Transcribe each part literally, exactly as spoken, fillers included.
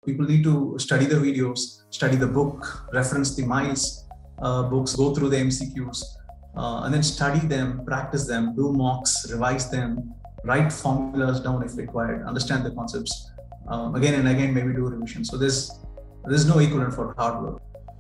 People need to study the videos, study the book, reference the miles uh, books, go through the M C Qs, uh, and then study them, practice them, do mocks, revise them, write formulas down if required, understand the concepts um, again and again, maybe do revision. So there's there's no equivalent for hard work.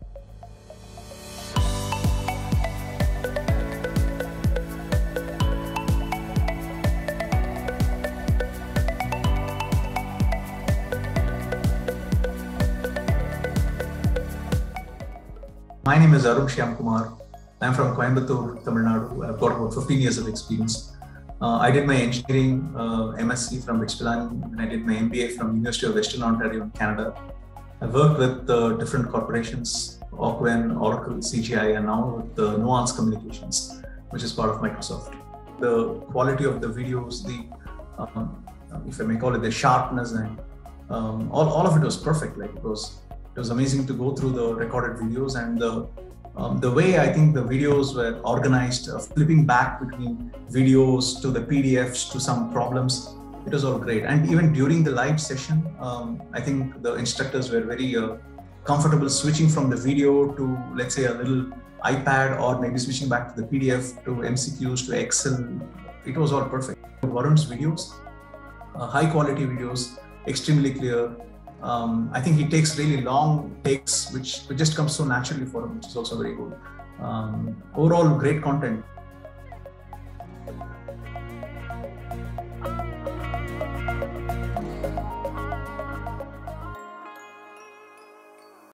My name is Arun Shiam Kumar. I'm from Coimbatore, Tamil Nadu. I've got about fifteen years of experience. Uh, I did my engineering uh, M S c from Richpilani, and I did my M B A from University of Western Ontario in Canada. I've worked with uh, different corporations, Ocwen, Oracle, C G I, and now with uh, Nuance Communications, which is part of Microsoft. The quality of the videos, the, um, if I may call it, the sharpness, and um, all, all of it was perfect. Like it was, it was amazing to go through the recorded videos, and the Um, the way I think the videos were organized, uh, flipping back between videos to the P D Fs to some problems, it was all great. And even during the live session, um, I think the instructors were very uh, comfortable switching from the video to, let's say, a little iPad, or maybe switching back to the P D F, to M C Qs, to Excel. It was all perfect. Varun's videos, uh, high quality videos, extremely clear. Um, I think he takes really long takes, which, which just comes so naturally for him, which is also very good. Um, overall, great content.